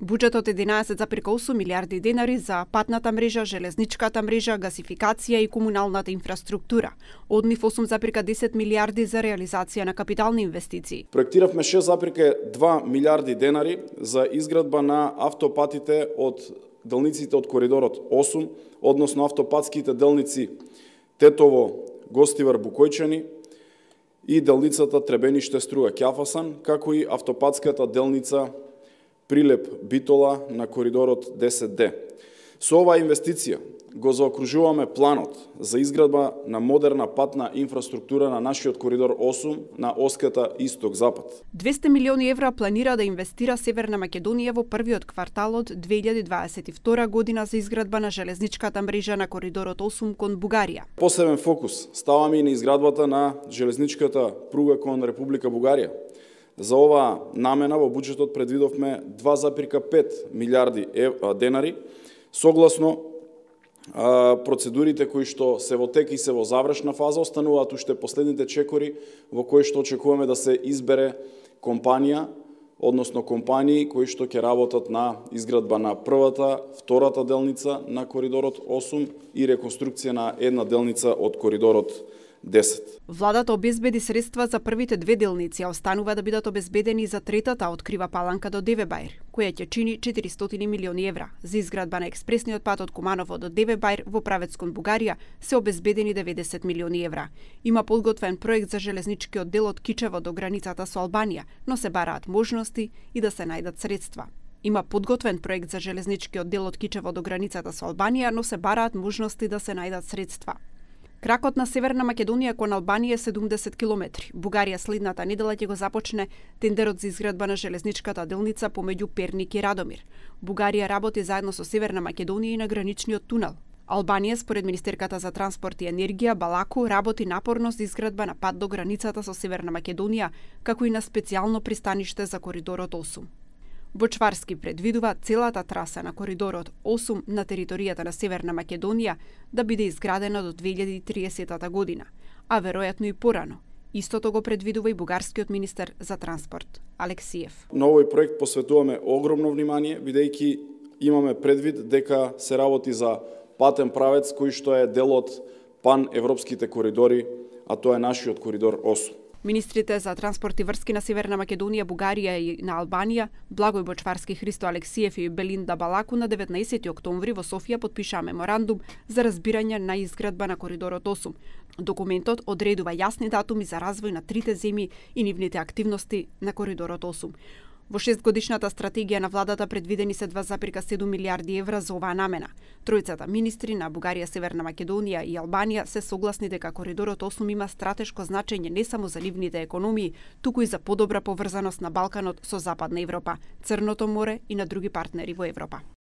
Буџетот е 11,8 милиарди денари за патната мрежа, железничката мрежа, гасификација и комуналната инфраструктура. Од нив 8,10 милиарди за реализација на капитални инвестиции. Проектиравме 6,2 милиарди денари за изградба на автопатите од делниците од коридорот 8, односно автопатските делници Тетово, Гостивар, Букојчани и делницата Требениште-Струга, Ќафасан, како и автопатската делница Прилеп Битола на коридорот 10D. Со оваа инвестиција го заокружуваме планот за изградба на модерна патна инфраструктура на нашиот коридор 8 на оската Исток-Запад. 200 милиони евра планира да инвестира Северна Македонија во првиот квартал од 2022 година за изградба на железничката мрежа на коридорот 8 кон Бугарија. Посебен фокус ставаме и на изградбата на железничката пруга кон Република Бугарија. За оваа намена во буџетот предвидовме 2,5 милиарди денари, согласно процедурите кои што се во тек и се во завршна фаза. Остануваат уште последните чекори во кои што очекуваме да се избере компанија, односно компании кои што ќе работат на изградба на првата, втората делница на коридорот 8 и реконструкција на една делница од коридорот 10. Владата обезбеди средства за првите две делници, а останува да бидат обезбедени за третата од Крива Паланка до Девебајр, која ќе чини 400 милиони евра. За изградба на експресниот пат од Куманово до Девебајр во правец кон Бугарија се обезбедени 90 милиони евра. Има подготвен проект за железничкиот дел од Кичево до границата со Албанија, но се бараат можности и да се најдат средства. Има подготвен проект за железничкиот дел од Кичево до границата со Албанија, но се бараат можности да се најдат средства. Кракот на Северна Македонија кон Албанија е 70 километри. Бугарија следната недела ќе го започне тендерот за изградба на железничката делница помеѓу Перник и Радомир. Бугарија работи заедно со Северна Македонија и на граничниот тунел. Албанија, според министерката за транспорт и енергија Балаку, работи напорно за изградба на пат до границата со Северна Македонија, како и на специјално пристаниште за коридорот 8. Бочварски предвидува целата траса на коридорот 8 на територијата на Северна Македонија да биде изградена до 2030 година, а веројатно и порано. Истото го предвидува и бугарскиот министер за транспорт Алексиев. На овој проект посветуваме огромно внимание, бидејќи имаме предвид дека се работи за патен правец кој што е дел од паневропските коридори, а тоа е нашиот коридор 8. Министрите за транспорт и врски на Северна Македонија, Бугарија и на Албанија, Благој Бочварски, Христо Алексиев и Белинда Балаку на 19 октомври во Софија подпишаа меморандум за разбирање на изградба на коридорот 8. Документот одредува јасни датуми за развој на трите земји и нивните активности на коридорот 8. Во 6-годишната стратегија на владата предвидени се 2,7 милиарди евра за оваа намена. Тројцата министри на Бугарија, Северна Македонија и Албанија се согласни дека коридорот 8 има стратешко значење не само за нивните економии, туку и за подобра поврзаност на Балканот со Западна Европа, Црното море и на други партнери во Европа.